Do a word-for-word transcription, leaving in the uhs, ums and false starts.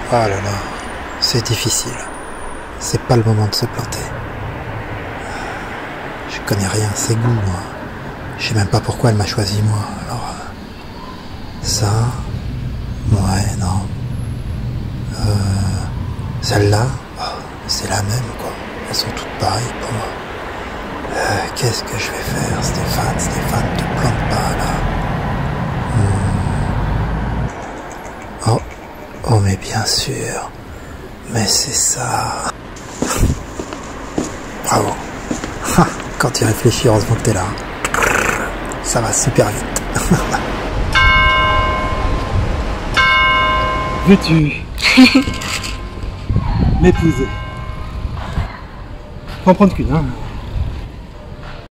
Oh là là, c'est difficile. C'est pas le moment de se planter. Je connais rien à ses goûts, moi. Je sais même pas pourquoi elle m'a choisi, moi. Alors, euh, ça... Ouais, non. Euh, Celle-là, oh, c'est la même, quoi. Elles sont toutes pareilles pour moi. Euh, Qu'est-ce que je vais faire, Stéphane? Stéphane, te plante pas, là. Hmm. Oh, oh, mais bien sûr. Mais c'est ça. Bravo. Quand tu réfléchis, heureusement que t'es là. Ça va super vite. Veux-tu m'épouser? Faut en prendre qu'une, hein?